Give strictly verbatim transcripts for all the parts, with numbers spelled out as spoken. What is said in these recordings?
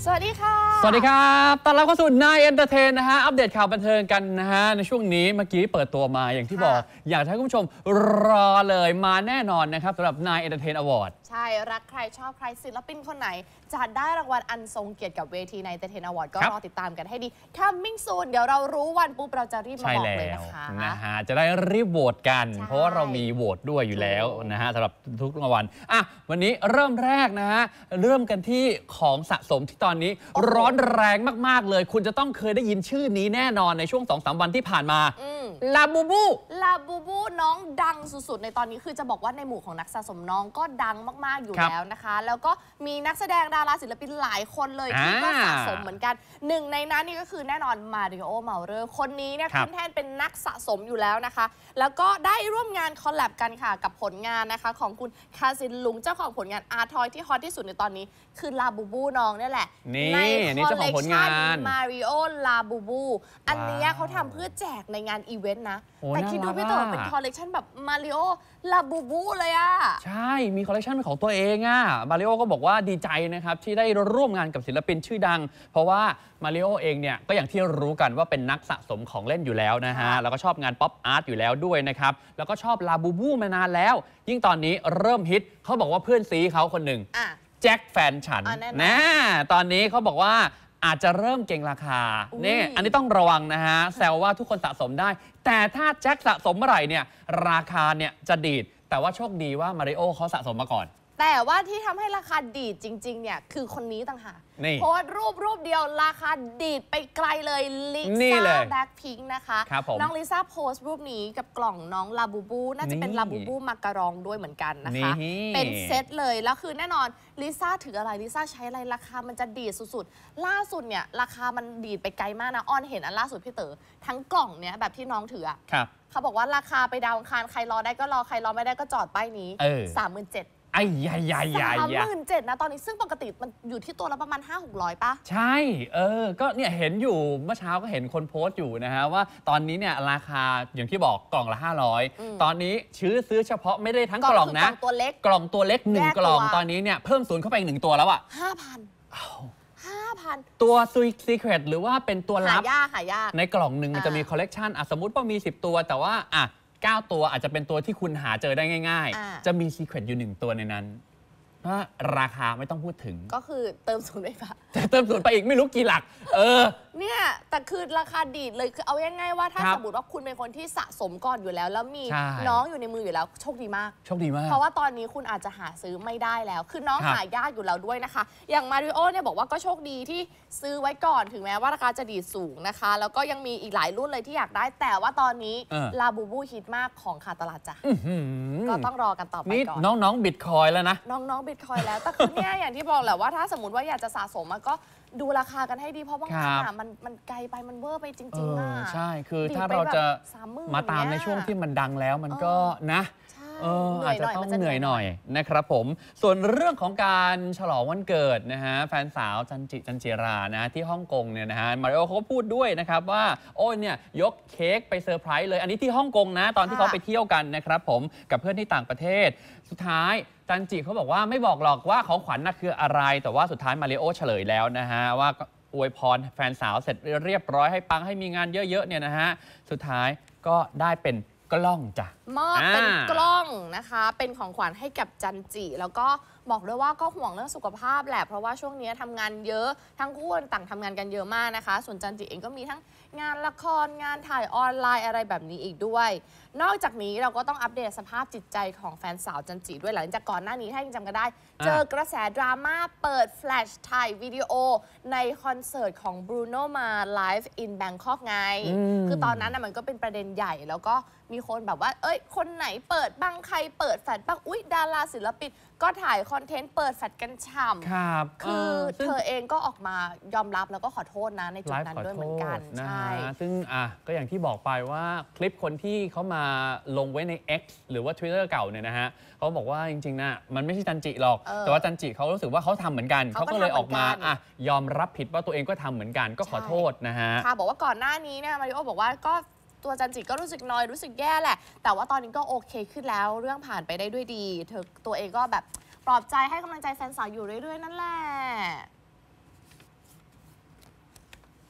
สวัสดีค่ะสวัสดีครับตอนรับเข้าสู่นายเอนเตอร์เทนนะฮะอัปเดตข่าวบันเทิงกันนะฮะในช่วงนี้เมื่อกี้เปิดตัวมาอย่างที่บอกอยากให้คุณผู้ชมรอเลยมาแน่นอนนะครับสำหรับนายเอนเตอร์เทนอวอร์ดใช่รักใครชอบใครศิลปินคนไหนจะได้รางวัลอันทรงเกียรติกับเวทีนายเอนเตอร์เทนอวอร์ดก็รอติดตามกันให้ดี Coming soon เดี๋ยวเรารู้วันปุ๊บเราจะรีบมาบอกเลยนะคะนะฮะจะได้รีบโหวตกันเพราะว่าเรามีโหวตด้วยอยู่แล้วนะฮะสำหรับทุกรางวัลอ่ะวันนี้เริ่มแรกนะฮะเริ่มกันที่ของสะสมที่ตอนนี้ร้อนแรงมากๆเลยคุณจะต้องเคยได้ยินชื่อนี้แน่นอนในช่วง สองสาม วันที่ผ่านมาลาบูบูลาบูบูน้องดังสุดๆในตอนนี้คือจะบอกว่าในหมู่ของนักสะสมน้องก็ดังมากๆอยู่แล้วนะคะแล้วก็มีนักแสดงดาราศิลปินหลายคนเลยที่ก็สะสมเหมือนกันหนึ่งในนั้นนี่ก็คือแน่นอนมาริโอเมาเลอร์คนนี้เนี่ยขึ้นแท่นเป็นนักสะสมอยู่แล้วนะคะแล้วก็ได้ร่วมงานคอลแลบกันค่ะกับผลงานนะคะของคุณคาซินลุงเจ้าของผลงานอาร์ทอยที่ฮอตที่สุดในตอนนี้คือลาบูบูน้องนี่แหละในคอลเลกชันมาริโอลาบูบูอันนี้เขาทำเพื่อแจกในงานอีเวนต์นะแต่คิดดูพี่เต๋อเป็นคอลเลกชันแบบมาริโอลาบูบูเลยอะใช่มีคอลเลกชันของตัวเองอะมาริโอก็บอกว่าดีใจนะครับที่ได้ร่วมงานกับศิลปินชื่อดังเพราะว่ามาริโอเองเนี่ยก็อย่างที่รู้กันว่าเป็นนักสะสมของเล่นอยู่แล้วนะฮะแล้วก็ชอบงานป๊อปอาร์ตอยู่แล้วด้วยนะครับแล้วก็ชอบลาบูบูมานานแล้วยิ่งตอนนี้เริ่มฮิตเขาบอกว่าเพื่อนซีเขาคนหนึ่งแจ็คแฟนฉันนะตอนนี้เขาบอกว่าอาจจะเริ่มเก่งราคาเนี่ยอันนี้ต้องระวังนะฮะแซวว่าทุกคนสะสมได้แต่ถ้าแจ็คสะสมเมื่อไหร่เนี่ยราคาเนี่ยจะดีดแต่ว่าโชคดีว่ามาริโอเขาสะสมมาก่อนแต่ว่าที่ทำให้ราคาดีดจริงๆเนี่ยคือคนนี้ต่างหากโพสรูปรูปเดียวราคาดีดไปไกลเลยลิซ่าแบ็คพิงค์นะคะน้องลิซ่าโพสรูปนี้กับกล่องน้องลาบูบูน่าจะเป็นลาบูบูมักกะรองด้วยเหมือนกันนะคะเป็นเซตเลยแล้วคือแน่นอนลิซ่าถืออะไรลิซ่าใช้อะไรราคามันจะดีดสุดๆล่าสุดเนี่ยราคามันดีดไปไกลมากนะอ้อนเห็นอันล่าสุดพี่เต๋อทั้งกล่องเนี้ยแบบที่น้องถือเขาบอกว่าราคาไปดาวอังคารใครรอได้ก็รอใครรอไม่ได้ก็จอดป้ายนี้สามหมื่นเจ็ดไอ้ใหญ่ใหญ่ใหญ่สามหมื่นเจ็ดนะตอนนี้ซึ่งปกติมันอยู่ที่ตัวละประมาณห้าหกร้อยป่ะใช่เออก็เนี่ยเห็นอยู่เมื่อเช้าก็เห็นคนโพสต์อยู่นะฮะว่าตอนนี้เนี่ยราคาอย่างที่บอกกล่องละห้าร้อยตอนนี้ซื้อซื้อเฉพาะไม่ได้ทั้งกล่องนะกล่องตัวเล็กกล่องตัวเล็กหนึ่งกล่องตอนนี้เนี่ยเพิ่มศูนย์เข้าไปอีกหนึ่งตัวแล้วอ่ะห้าพันห้าพันตัวซุยซีเครตหรือว่าเป็นตัวลับหายากหายากในกล่องหนึ่งมันจะมีคอลเลกชันสมมติว่ามีสิบตัวแต่ว่าอ่ะเก้าตัวอาจจะเป็นตัวที่คุณหาเจอได้ง่ายๆจะมีซีเครตอยู่หนึ่งตัวในนั้นว่าราคาไม่ต้องพูดถึงก็คือเติมศูนย์ไปปะแต่เติมศูนย์ไปอีกไม่รู้กี่หลักเออเนี่ยแต่คือราคาดีดเลยคือเอาง่ายๆว่าถ้าสมมติว่าคุณเป็นคนที่สะสมก่อนอยู่แล้วแล้วมีน้องอยู่ในมืออยู่แล้วโชคดีมากโชคดีมากเพราะว่าตอนนี้คุณอาจจะหาซื้อไม่ได้แล้วคือน้องหายากอยู่แล้วด้วยนะคะอย่างมาริโอเนี่ยบอกว่าก็โชคดีที่ซื้อไว้ก่อนถึงแม้ว่าราคาจะดีดสูงนะคะแล้วก็ยังมีอีกหลายรุ่นเลยที่อยากได้แต่ว่าตอนนี้ลาบูบูฮิตมากของขาดตลาดจ้ะก็ต้องรอกันต่อไปก่อนน้องๆบิตคอยแล้วนะน้องๆบิตคอยแล้วแต่คือเนี่ยอย่างที่บอกแหละว่าถ้าสมมติว่าอยากจะสะสมก็ดูราคากันให้ดีเพราะบางครั้งมันมันไกลไปมันเวอร์ไปจริงๆอ่ะใช่คือถ้าเราจะมาตามในช่วงที่มันดังแล้วมันก็นะเอออาจจะต้องเหนื่อยหน่อยนะครับผมส่วนเรื่องของการฉลองวันเกิดนะฮะแฟนสาวจันจิจันจิรานะที่ฮ่องกงเนี่ยนะฮะมาริโอเขาก็พูดด้วยนะครับว่าโอ้ยเนี่ยยกเค้กไปเซอร์ไพรส์เลยอันนี้ที่ฮ่องกงนะตอนที่เขาไปเที่ยวกันนะครับผมกับเพื่อนที่ต่างประเทศสุดท้ายจันจิเขาบอกว่าไม่บอกหรอกว่าของขวัญน่ะคืออะไรแต่ว่าสุดท้ายมาริโอเฉลยแล้วนะฮะว่าอวยพรแฟนสาวเสร็จเรียบร้อยให้ปังให้มีงานเยอะๆเนี่ยนะฮะสุดท้ายก็ได้เป็นกล้องจ้ะมอบเป็นกล้องนะคะเป็นของขวัญให้กับจันจิแล้วก็บอกด้วยว่าก็ห่วงเรื่องสุขภาพแหละเพราะว่าช่วงนี้ทำงานเยอะทั้งคู่ต่างทำงานกันเยอะมากนะคะส่วนจันจิเองก็มีทั้งงานละครงานถ่ายออนไลน์อะไรแบบนี้อีกด้วยนอกจากนี้เราก็ต้องอัปเดตสภาพจิตใจของแฟนสาวจันจิด้วยหลังจากก่อนหน้านี้ถ้ายังจำกันได้เจอกระแสดราม่าเปิดแฟลชถ่ายวิดีโอในคอนเสิร์ตของ Bruno Mars Live in Bangkok ไงคือตอนนั้นมันก็เป็นประเด็นใหญ่แล้วก็มีคนแบบว่าเอ้ยคนไหนเปิดบ้างใครเปิดแฟลชบ้างอุ๊ยดาราศิลปินก็ถ่ายคอนเทนต์เปิดแฟลชกันฉ่ำครับคือเธอเองก็ออกมายอมรับแล้วก็ขอโทษนะในจุดนั้นด้วยเหมือนกันใช่ซึ่งอ่ะก็อย่างที่บอกไปว่าคลิปคนที่เขามาลงไว้ใน X หรือว่า Twitter เก่าเนี่ยนะฮะเขาบอกว่าจริงๆนะมันไม่ใช่จันจิหรอกแต่ว่าจันจิเขารู้สึกว่าเขาทำเหมือนกันเขาก็เลยออกมาอ่ะยอมรับผิดว่าตัวเองก็ทำเหมือนกันก็ขอโทษนะฮะค่ะบอกว่าก่อนหน้านี้เนี่ยมาริโอบอกว่าก็ตัวจันจิก็รู้สึกน้อยรู้สึกแย่แหละแต่ว่าตอนนี้ก็โอเคขึ้นแล้วเรื่องผ่านไปได้ด้วยดีเธอตัวเองก็แบบปลอบใจให้กำลังใจแฟนสาวอยู่เรื่อยๆนั่นแหละ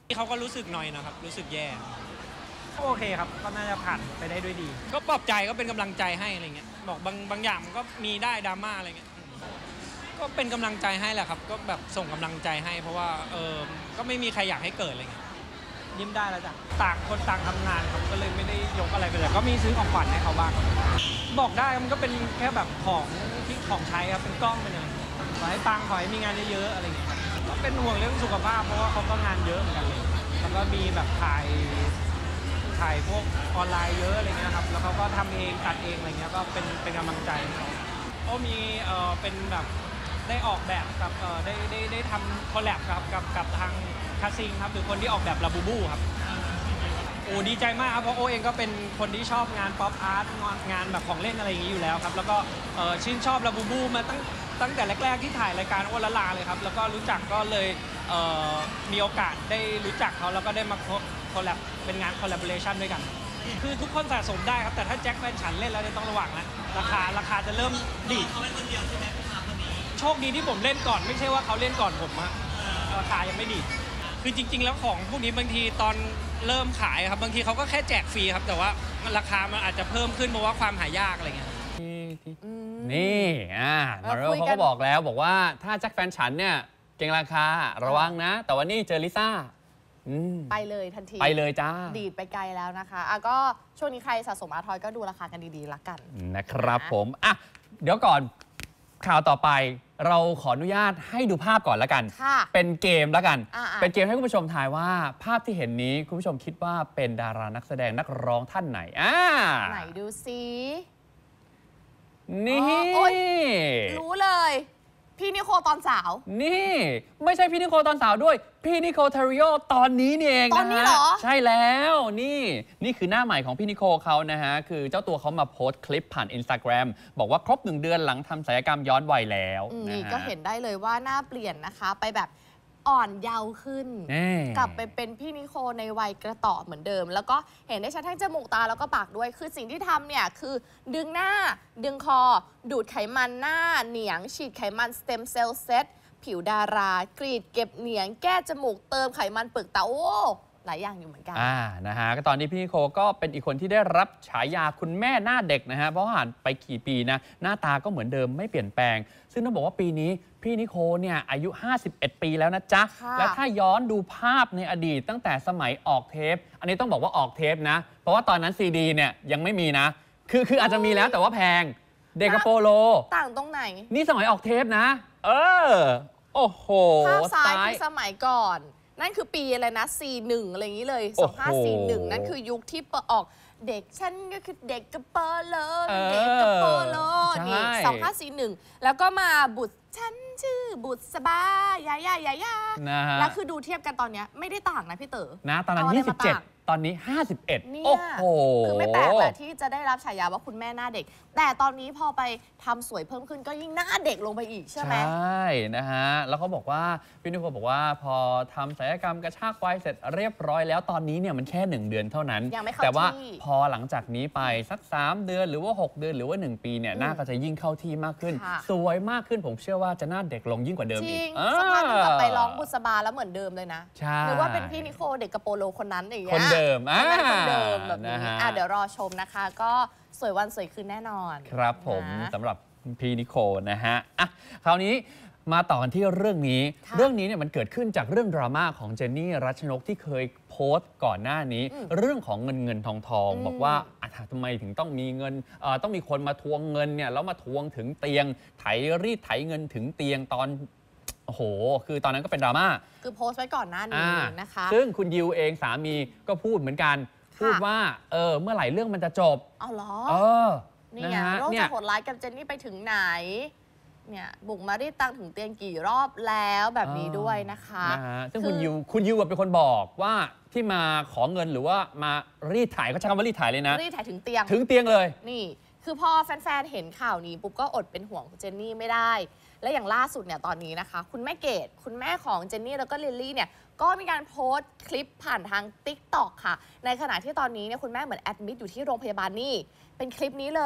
ที่เขาก็รู้สึกหน่อยนะครับรู้สึกแย่โอเคครับก็น่าจะผ่านไปได้ด้วยดีก็ปลอบใจก็เป็นกำลังใจให้อะไรเงี้ยบอกบางบางอย่างมันก็มีได้ดราม่าอะไรเงี้ยก็เป็นกำลังใจให้แหละครับก็แบบส่งกำลังใจให้เพราะว่าเออก็ไม่มีใครอยากให้เกิดอะไรเงี้ยยิ้มได้แล้วจ้ะต่างคนต่างทำงานครับก็เลยไม่ได้ยกอะไรไปเลยก็มีซื้อของขวัญให้เขาบ้างบอกได้มันก็เป็นแค่แบบของที่ของใช้ครับเป็นกล้องเป็นอะไรขอให้ปังขอให้มีงานเยอะๆอะไรเงี้ยก็เป็นห่วงเรื่องสุขภาพเพราะว่าเขาก็งานเยอะเหมือนกันเลยแล้วก็มีแบบถ่ายถ่ายพวกออนไลน์เยอะอะไรเงี้ยครับแล้วเขาก็ทำเองตัดเองอะไรเงี้ยก็เป็นเป็นกำลังใจเขาโอ้มีเออเป็นแบบได้ออกแบบกับเออได้ได้ได้ทำคอลแลบกับกับกับทางคาซิงครับหรือคนที่ออกแบบลาบูบูครับโอ้ดีใจมากครับเพราะโอเองก็เป็นคนที่ชอบงานป๊อปอาร์ตงานแบบของเล่นอะไรอย่างนี้อยู่แล้วครับแล้วก็เออชื่นชอบลาบูบูมาตั้งตั้งแต่แรกๆที่ถ่ายรายการโอละลาเลยครับแล้วก็รู้จักก็เลยเอ่อมีโอกาสได้รู้จักเขาแล้วก็ได้มาคอลแลบเป็นงานคอลแลบอเรชั่นด้วยกันคือทุกคนสะสมได้ครับแต่ถ้าแจ็คแฟนฉันเล่นแล้วต้องระวังนะราคาราคาจะเริ่มดีดเขาเป็นคนเดียวใช่ไหมโชคดีที่ผมเล่นก่อนไม่ใช่ว่าเขาเล่นก่อนผมอะราคายังไม่ดีดคือจริงๆแล้วของพวกนี้บางทีตอนเริ่มขายครับบางทีเขาก็แค่แจกฟรีครับแต่ว่าราคามันอาจจะเพิ่มขึ้นเพราะว่าความหายากอะไรเงี้ยนี่อ่ามาริโอเขาก็บอกแล้วบอกว่าถ้าแจ็คแฟนฉันเนี่ยเก่งราคาระวังนะแต่ว่านี่เจอลิซ่าไปเลยทันทีไปเลยจ้าดีดไปไกลแล้วนะคะอ่ะก็ช่วงนี้ใครสะสมอาร์ทอยก็ดูราคากันดีๆละกันนะครับผมอ่ะเดี๋ยวก่อนข่าวต่อไปเราขออนุญาตให้ดูภาพก่อนละกันเป็นเกมละกันเป็นเกมให้คุณผู้ชมทายว่าภาพที่เห็นนี้คุณผู้ชมคิดว่าเป็นดารานักแสดงนักร้องท่านไหนอ่าไหนดูซินี่รู้เลยพี่นิโคลตอนสาวนี่ไม่ใช่พี่นิโคลตอนสาวด้วยพี่นิโคลเทริโอตอนนี้นี่เองนะฮะตอนนี้เหรอใช่แล้วนี่นี่คือหน้าใหม่ของพี่นิโคลเขานะฮะคือเจ้าตัวเขามาโพสต์คลิปผ่าน Instagram บอกว่าครบหนึ่งเดือนหลังทำศัลยกรรมย้อนวัยแล้วนี่ก็เห็นได้เลยว่าหน้าเปลี่ยนนะคะไปแบบอ่อนเยาว์ขึ้นกลับไปเป็นพี่นิโคลในวัยกระต่อเหมือนเดิมแล้วก็เห็นได้ชัดทั้งจมูกตาแล้วก็ปากด้วยคือสิ่งที่ทำเนี่ยคือดึงหน้าดึงคอดูดไขมันหน้าเหนียงฉีดไขมันสเต็มเซลล์เซตผิวดารากรีดเก็บเหนียงแก้จมูกเติมไขมันเปลือกตาโอ้หลายอย่างอยู่เหมือนกันอ่านะฮะก็ตอนนี้พี่นิโคลก็เป็นอีกคนที่ได้รับฉายาคุณแม่หน้าเด็กนะฮะเพราะผ่านไปกี่ปีนะหน้าตาก็เหมือนเดิมไม่เปลี่ยนแปลงซึ่งต้องบอกว่าปีนี้พี่นิโคลเนี่ยอายุห้าสิบเอ็ดปีแล้วนะจ๊ะและถ้าย้อนดูภาพในอดีตตั้งแต่สมัยออกเทปอันนี้ต้องบอกว่าออกเทปนะเพราะว่าตอนนั้นซีดีเนี่ยยังไม่มีนะคือคืออาจจะมีแล้วแต่ว่าแพงเดกาโปโลต่างตรงไหนนี่สมัยออกเทปนะเออโอ้โหภาพซ้ายคือสมัยก่อนนั่นคือปีอะไรนะสี่สิบเอ็ดอะไรอย่างนี้เลยสองพันห้าร้อยสี่สิบเอ็ดนั่นคือยุคที่เปิดออกเด็กฉันก็คือเด็กกระเปอร์เลยเด็กกระเปอร์เลยนี่สองพันห้าร้อยสี่สิบเอ็ดแล้วก็มาบุตรฉันชื่อบุตรสบายยายายายาแล้วคือดูเทียบกันตอนนี้ไม่ได้ต่างนะพี่เต๋อนะตอนนั้นยี่สิบเจ็ดตอนนี้ห้าสิบเอ็ดโอ้โหคือไม่แปลกแหละที่จะได้รับฉายาว่าคุณแม่หน้าเด็กแต่ตอนนี้พอไปทำสวยเพิ่มขึ้นก็ยิ่งหน้าเด็กลงไปอีกใช่ไหมใช่นะฮะแล้วเขาบอกว่าพี่นิโคลบอกว่าพอทำศัลยกรรมกระชากวัยเสร็จเรียบร้อยแล้วตอนนี้เนี่ยมันแค่หนึ่งเดือนเท่านั้นแต่ว่าพอหลังจากนี้ไปสักสามเดือนหรือว่าหกเดือนหรือว่าหนึ่งปีเนี่ยหน้าก็จะยิ่งเข้าที่มากขึ้นสวยมากขึ้นผมเชื่อว่าจะหน้าเด็กลงยิ่งกว่าเดิมอีกสักพักนึงกลับไปร้องบุษบาแล้วเหมือนเดิมเลยนะหรือว่าเป็นพี่นิโคลเด็กกระโปโลคนนั้นอย่างเงี้ยคนเดิมอ่าคนเดิมแบบนี้อ่ะเดี๋ยวรอชมนะคะก็สวยวันสวยคืนแน่นอนครับผมสำหรับพี่นิโคลนะฮะอ่ะคราวนี้มาต่อกันที่เรื่องนี้เรื่องนี้เนี่ยมันเกิดขึ้นจากเรื่องดราม่าของเจนนี่รัชนกที่เคยโพสต์ก่อนหน้านี้เรื่องของเงินเงินทองทองบอกว่าทำไมถึงต้องมีเงินต้องมีคนมาทวงเงินเนี่ยแล้วมาทวงถึงเตียงไถรีดไถเงินถึงเตียงตอนโอ้โหคือตอนนั้นก็เป็นดราม่าคือโพสต์ไว้ก่อนหน้านี้นะคะซึ่งคุณยิวเองสามีก็พูดเหมือนกันพูดว่าเออเมื่อไหร่เรื่องมันจะจบเอาเหรอเออนี่ไงโลกจะโหดร้ายกับเจนนี่ไปถึงไหนเนี่ยบุกมารีดตังถึงเตียงกี่รอบแล้วแบบนี้ด้วยนะคะซึ่งคุณยิวคุณยิวเป็นคนบอกว่าที่มาขอเงินหรือว่ามารีดถ่ายเขาใช้คำว่ารีดถ่ายเลยนะรีดถ่ายถึงเตียงถึงเตียงเลยนี่คือพอแฟนๆเห็นข่าวนี้ปุ๊บก็อดเป็นห่วงเจนนี่ไม่ได้และอย่างล่าสุดเนี่ยตอนนี้นะคะคุณแม่เกดคุณแม่ของเจนนี่แล้วก็ลิลลี่เนี่ยก็มีการโพสต์คลิปผ่านทาง ติ๊กต็อก ค่ะในขณะที่ตอนนี้เนี่ยคุณแม่เหมือนแอดมิดอยู่ที่โรงพยาบาลนี่เป็นคลิปนี้เลย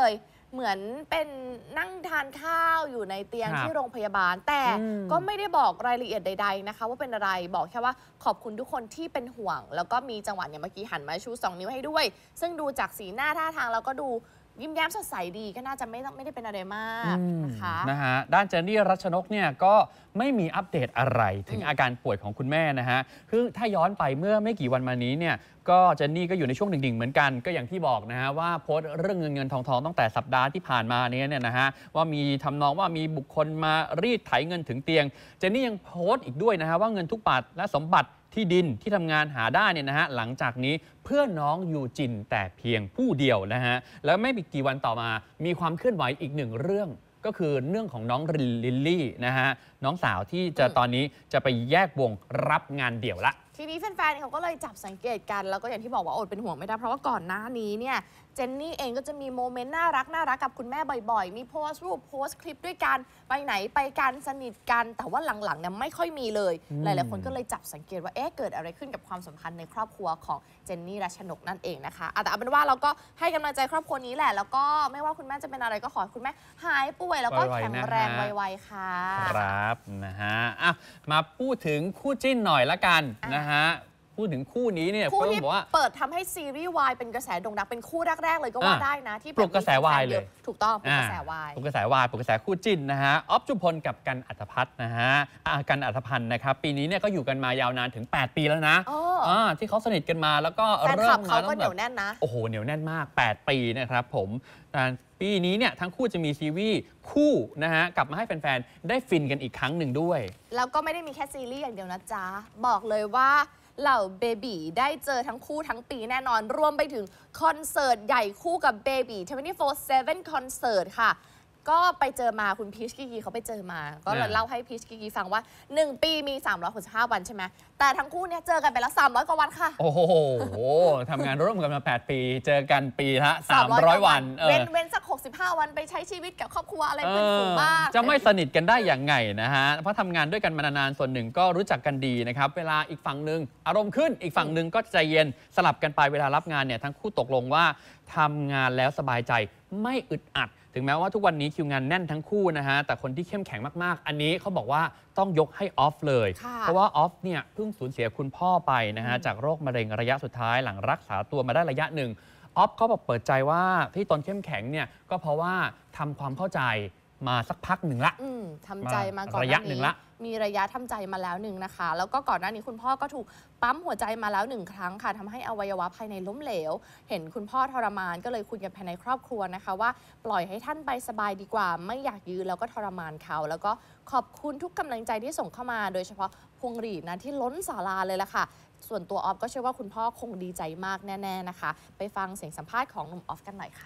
เหมือนเป็นนั่งทานข้าวอยู่ในเตียงครับที่โรงพยาบาล แต่อืมก็ไม่ได้บอกรายละเอียดใดๆนะคะว่าเป็นอะไรบอกแค่ว่าขอบคุณทุกคนที่เป็นห่วง แล้วก็มีจังหวะเนี่ยเมื่อกี้หันมาชูสองนิ้วให้ด้วย ซึ่งดูจากสีหน้าท่าทางแล้วก็ดูยิ้มแย้มสดใสดีก็น่าจะไม่ต้องไม่ได้เป็นอะไรมากนะคะนะฮะด้านเจนนี่รัชนกเนี่ยก็ไม่มีอัปเดตอะไรถึงอืมอาการป่วยของคุณแม่นะฮะคือถ้าย้อนไปเมื่อไม่กี่วันมานี้เนี่ยก็เจนนี่ก็อยู่ในช่วงดิ่งๆเหมือนกันก็อย่างที่บอกนะฮะว่าโพสต์เรื่องเงินเงินทองทองตั้งแต่สัปดาห์ที่ผ่านมาเนี้เนี่ยนะฮะว่ามีทำนองว่ามีบุคคลมารีดไถเงินถึงเตียงเจนนี่ยังโพสต์อีกด้วยนะฮะว่าเงินทุกบาทและสมบัติที่ดินที่ทำงานหาได้เนี่ยนะฮะหลังจากนี้เพื่อน้องยูจินแต่เพียงผู้เดียวนะฮะแล้วไม่กี่วันต่อมามีความเคลื่อนไหวอีกหนึ่งเรื่องก็คือเรื่องของน้องลิลลี่นะฮะน้องสาวที่จะอืมตอนนี้จะไปแยกวงรับงานเดี่ยวละทีนี้แฟนๆเขาก็เลยจับสังเกตกันแล้วก็อย่างที่บอกว่าอดเป็นห่วงไม่ได้เพราะว่าก่อนหน้านี้เนี่ยเจนนี่เองก็จะมีโมเมนต์น่ารักน่ารักกับคุณแม่บ่อยๆ มีโพสต์รูปโพสต์คลิปด้วยกันไปไหนไปกันสนิทกันแต่ว่าหลังๆเนี่ยไม่ค่อยมีเลยอืมหลายๆคนก็เลยจับสังเกตว่าเอ๊ะเกิดอะไรขึ้นกับความสัมพันธ์ในครอบครัวของเจนนี่รัชนกนั่นเองนะคะอ่ะแต่เอาเป็นว่าเราก็ให้กำลังใจครอบครัวนี้แหละแล้วก็ไม่ว่าคุณแม่จะเป็นอะไรก็ขอให้คุณแม่หายป่วยแล้วก็ไวๆแข็งนะฮะแรงไวๆค่ะครับนะฮะอ่ะมาพูดถึงคู่จิ้นหน่อยละกันอ่ะนะฮะพูดถึงคู่นี้เนี่ยคู่ก็ที่บอกว่าเปิดทำให้ซีรีส์วายเป็นกระแสโด่งดังเป็นคู่แรกๆเลยก็ว่าอ่ะได้นะที่ปลุกกระแสวายเลยถูกต้องปลุกกระแสวายปลุกกระแสวายปลุกกระแสคู่จิ้นนะฮะออฟจุพลกับกันอัธพัฒน์นะฮะอ่ะกันอัธพันธ์นะครับปีนี้เนี่ยก็อยู่กันมายาวนานถึง แปด ปีแล้วนะอ๋ออ่าที่เขาสนิทกันมาแล้วก็แฟนคเริ่ลับมเขามาก็ตั้งเหนีแต่ยวแน่นนะโอ้โหเหนียวแน่นมาก แปด ปีนะครับผมอ่าปีนี้เนี่ยทั้งคู่จะมีซีรีส์คู่นะฮะกลับมาให้แฟนๆได้ฟินกันอีกครั้งหนึ่งด้วยแล้วก็ไม่ได้มีแค่ซีรีส์อย่างเดียวนะจ๊ะ บอกเลยว่าเหล่าเบบีได้เจอทั้งคู่ทั้งปีแน่นอน รวมไปถึงคอนเสิร์ตใหญ่คู่กับเบบียี่สิบสี่ เซเว่น คอนเสิร์ตค่ะ ก็ไปเจอมาคุณพีชกิกีเขาไปเจอมา ก็เลยอ่าเล่าให้พีชกิกีฟังว่า หนึ่ง ปีมี สามร้อยหกสิบห้า วันใช่ไหม แต่ทั้งคู่เนี่ยเจอกันไปแล้ว สามร้อย กว่าวันค่ะโอ้โหทำงานร่วมกันมา แปด ปี เจอกันปีละสามร้อย วันเออเว้นเว้นสัก หกสิบห้า วันไปใช้ชีวิตกับครอบครัวอะไรเพื่อนฝูงบ้างจะไม่สนิทกันได้อย่างไงนะฮะ เพราะทำงานด้วยกันมานานๆส่วนหนึ่งก็รู้จักกันดีนะครับ เวลาอีกฝั่งหนึ่งอารมณ์ขึ้นอีกฝั่งหนึ่งก็ใจเย็นสลับกันไปเวลารับงานเนี่ยทั้งคู่ตกลงว่าทำงานแล้วสบายใจไม่อึดอัด ถึงแม้ว่าทุกวันนี้คิวงานแน่นทั้งคู่นะฮะแต่คนที่เข้มแข็งมากๆ อันนี้เขาบอกว่าต้องยกให้ออฟเลยค่ะเพราะว่าออฟเนี่ยเพิ่งสูญเสียคุณพ่อไปนะฮะจากโรคมะเร็งระยะสุดท้ายหลังรักษาตัวมาได้ระยะหนึ่งออฟเขาบอกเปิดใจว่าที่ตนเข้มแข็งเนี่ยก็เพราะว่าทำความเข้าใจมาสักพักหนึ่งละอืมทำใจมาก่อนระยะหนึ่งละมีระยะทำใจมาแล้วหนึ่งนะคะ แล้วก็ก่อนหน้านี้คุณพ่อก็ถูกปั๊มหัวใจมาแล้วหนึ่งครั้งค่ะทำให้อวัยวะภายในล้มเหลว เห็นคุณพ่อทรมานก็เลยคุยกันภายในครอบครัวนะคะว่าปล่อยให้ท่านไปสบายดีกว่า ไม่อยากยืนแล้วก็ทรมานเขา แล้วก็ขอบคุณทุกกำลังใจที่ส่งเข้ามา โดยเฉพาะพวงหรีดนะที่ล้นศาลาเลยล่ะค่ะ ส่วนตัวออฟก็เชื่อว่าคุณพ่อคงดีใจมากแน่ๆนะคะ ไปฟังเสียงสัมภาษณ์ของหนุ่มออฟกันหน่อยค่ะ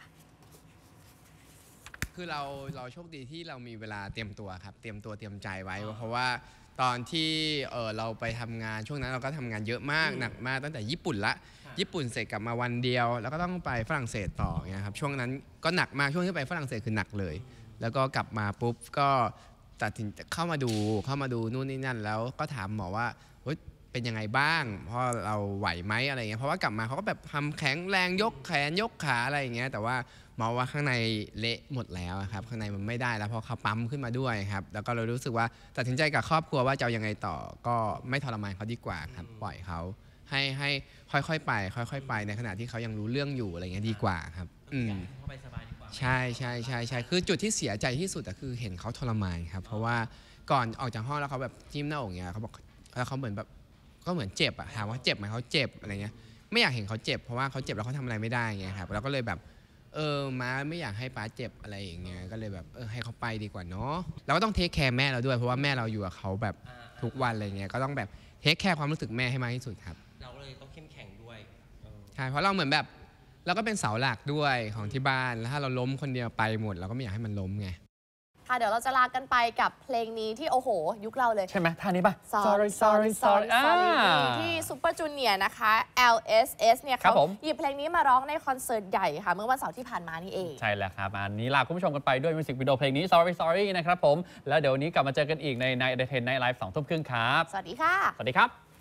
คือเราเราโชคดีที่เรามีเวลาเตรียมตัวครับเตรียมตัวเตรียมใจไว้ เพราะว่าตอนที่เออเราไปทำงานช่วงนั้นเราก็ทำงานเยอะมากหนักมากตั้งแต่ญี่ปุ่นละญี่ปุ่นเสร็จกลับมาวันเดียว แล้วก็ต้องไปฝรั่งเศสต่อเงี้ยครับช่วงนั้นก็หนักมากช่วงที่ไปฝรั่งเศสคือหนักเลย แล้วก็กลับมาปุ๊บก็ตัดสินเข้ามาดูเข้ามาดูนู่นนี่นั่นแล้วก็ถามหมอว่าเฮ้ยเป็นยังไงบ้างเพราะเราไหวไหมอะไรเงี้ยเพราะว่ากลับมาเขาก็แบบทำแข็งแรงยกแขนยกขาอะไรอย่างเงี้ยแต่ว่าหมอว่าข้างในเละหมดแล้วครับข้างในมันไม่ได้แล้วเพราะเขาปั๊มขึ้นมาด้วยครับแล้วก็เรารู้สึกว่าตัดสินใจกับครอบครัวว่าจะเอายังไงต่อก็ไม่ทรมานเขาดีกว่าครับปล่อยเขาให้ให้ค่อยๆไป ค่อยๆไปในขณะที่เขายังรู้เรื่องอยู่อะไรเงี้ยดีกว่าครับอืมใช่ใช่ใช่ใช่คือจุดที่เสียใจที่สุดอะคือเห็นเขาทรมานครับเพราะว่าก่อนออกจากห้องแล้วเขาแบบจิ้มหน้าอกเงี้ยเขาบอกแล้วเขาเหมือนแบบก็เหมือนเจ็บอะถามว่าเจ็บไหมเขาเจ็บอะไรเงี้ยไม่อยากเห็นเขาเจ็บเพราะว่าเขาเจ็บแล้วเขาทำอะไรไม่ได้ไงครับเราก็เลยแบบเออม้าไม่อยากให้ป้าเจ็บอะไรอย่างเงี้ยก็เลยแบบเออให้เขาไปดีกว่าเนาะเราก็ต้องเทคแคร์แม่เราด้วยเพราะว่าแม่เราอยู่กับเขาแบบทุกวันอะไรเงี้ยก็ต้องแบบเทคแคร์ความรู้สึกแม่ให้มากที่สุดครับเราเลยต้องเข้มแข็งด้วยเออใช่เพราะเราเหมือนแบบเราก็เป็นเสาหลักด้วยของที่บ้านแล้วถ้าเราล้มคนเดียวไปหมดเราก็ไม่อยากให้มันล้มไงค่ะเดี๋ยวเราจะลากันไปกับเพลงนี้ที่โอ้โห ยุคเราเลยใช่ไหมท่านี้ป่ะ sorry sorry sorry sorry ที่ซูเปอร์จูเนียร์นะคะ แอล เอส เอส เนี่ยครับเขาผมหยิบเพลงนี้มาร้องในคอนเสิร์ตใหญ่ค่ะ เมื่อวันเสาร์ที่ผ่านมานี่เองใช่แล้วครับอันนี้ลาคุณผู้ชมกันไปด้วยมิวสิกวิดีโอเพลงนี้ sorry sorry นะครับผมแล้วเดี๋ยววันนี้กลับมาเจอกันอีกในใน Entertain Night Live สองทุ่มครึ่งครับสวัสดีค่ะสวัสดีครับ